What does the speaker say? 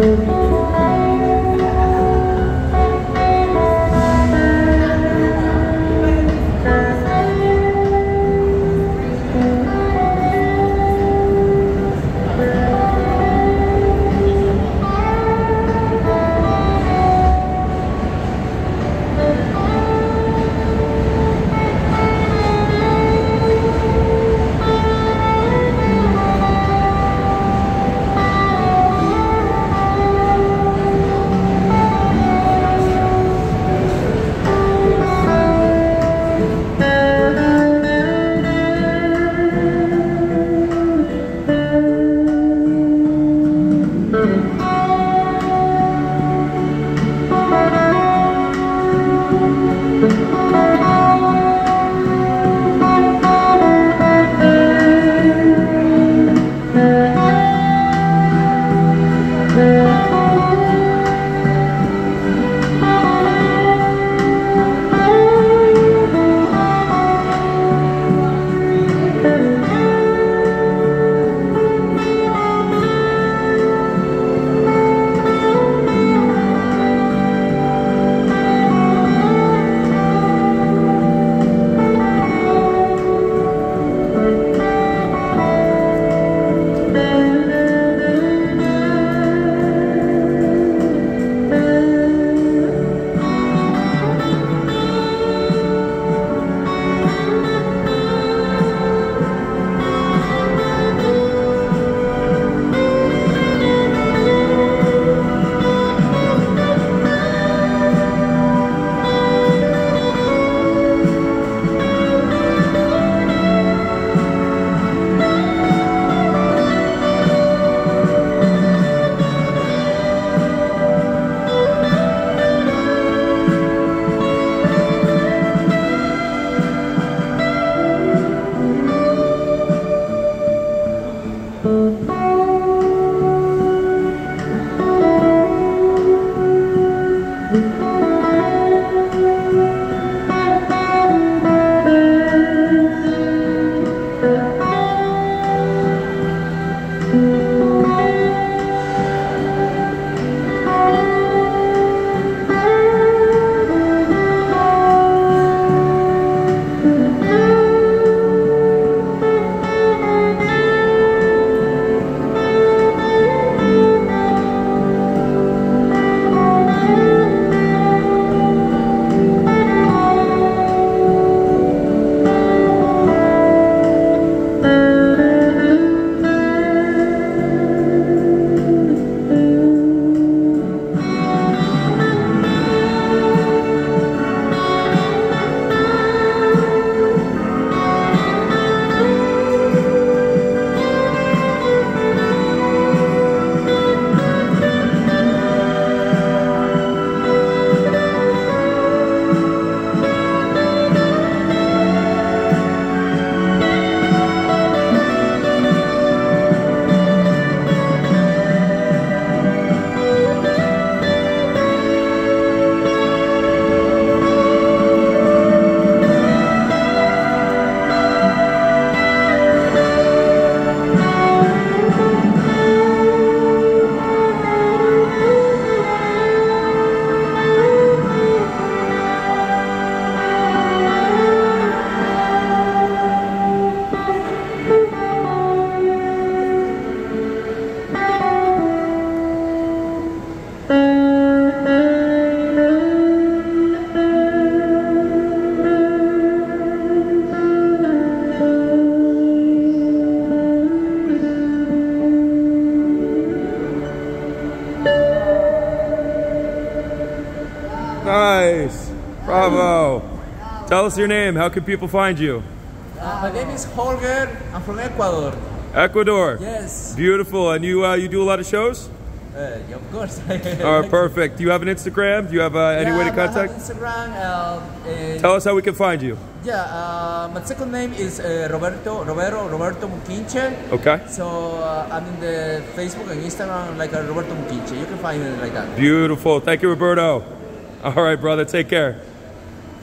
Nice. Bravo. Tell us your name. How can people find you? My name is Holger. I'm from Ecuador. Ecuador. Yes. Beautiful. And you do a lot of shows? Yeah, of course. All right, perfect. Do you have an Instagram? Do you have any way to contact? I have Instagram. Tell us how we can find you. Yeah, my second name is Roberto Muquinche. Okay. So I'm in the Facebook and Instagram like Roberto Muquinche. You can find me like that. Beautiful. Thank you, Roberto. All right, brother. Take care.